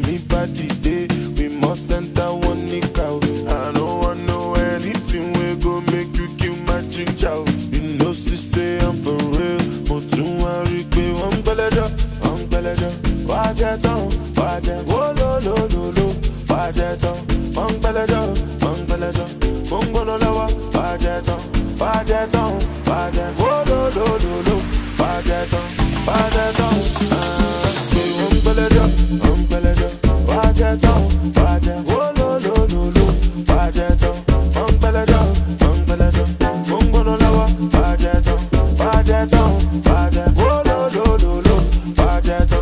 me body day. We must enter one nick out. I don't want know anything we go make you kill my ginger. You know she say I'm for real. Motun worry pé I'm belejo. Wajeton, oh lo lo lo lo. Wajeton, I'm belejo. Mungono lawa. Wajeton, oh lo lo lo lo. Wajeton. I'm belejo. Wajeton, oh lo lo lo lo. Wajeton, I'm belejo. Mungono lawa. Wajeton, oh lo lo lo lo. Wajeton.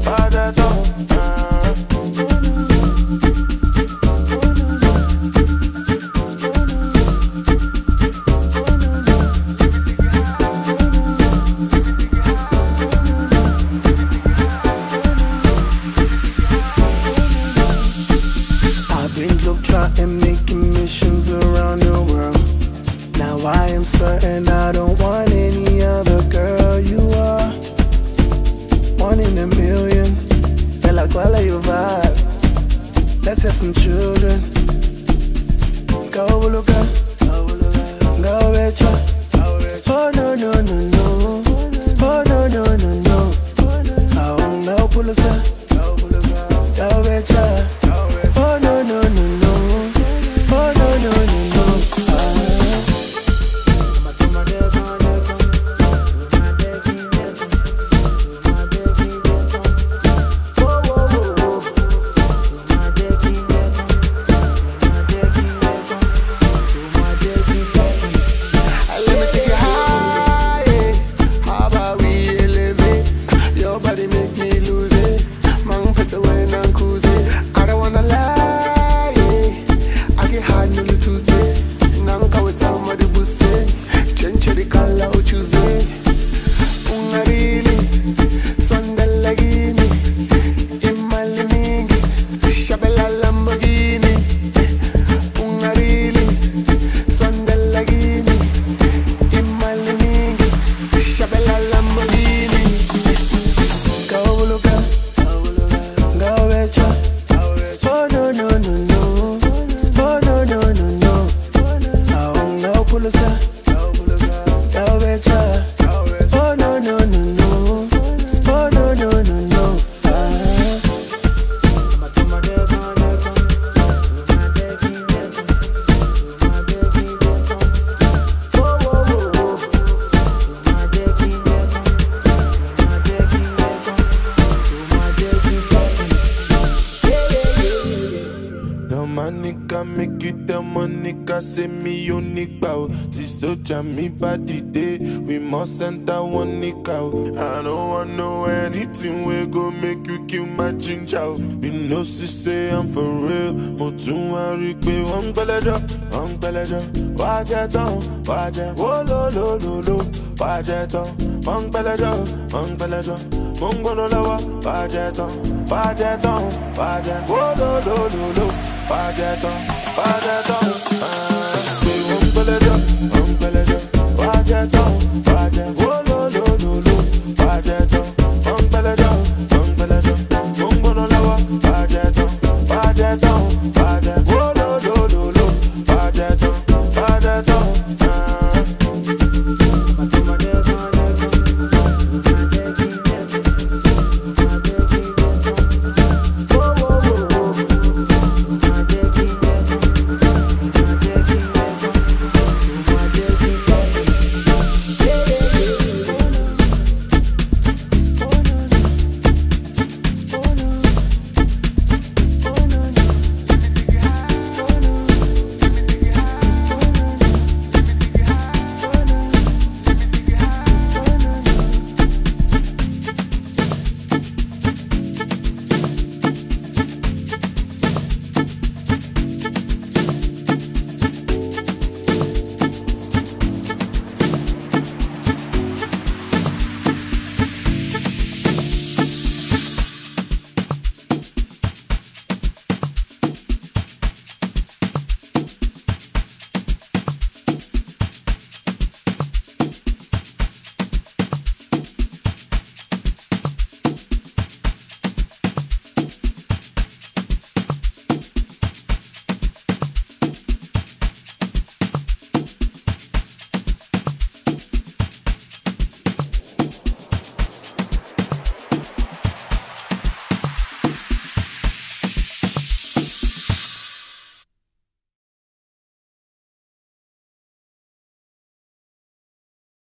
And making missions around the world. Now I am certain I don't want any other girl. You are one in a million. Bella, qual è your vibe? Let's have some children. Go Luca, go Betcha. Oh no no no no. Oh no no no no. Oh no, pull us up. Go Betcha. Oh no no no no. Oh no no no no. Let me take you high. How about we elevate? Your body make me lose it. Man, put the way and cruise it. I don't wanna lie. I get high nearly Tuesday. Nanka with somebody who say, change the color or choose it. Ungarili, Sondalagini, Imaliningi, Shabella Lamborghini. Ungarili, Sondalagini, Imaliningi, Shabella Lamborghini. Go Luca, go Betcha. Oh no no no no. Oh no no no no. Oh no, pull us up. Go Betcha. Oh no no no no. Oh no no no no. Manica make it the Monica say me unique bow. This soldier me body day. We must enter one nick out. I don't want know anything we go make you kill my ginger. You know she say I'm for real. Motun worry pé I'm belejo. Wajeton, oh lo lo lo lo. Wajeton, I'm belejo. Mungono lawa. Wajeton, oh lo lo lo lo. Wajeton, I'm belejo. Wajeton.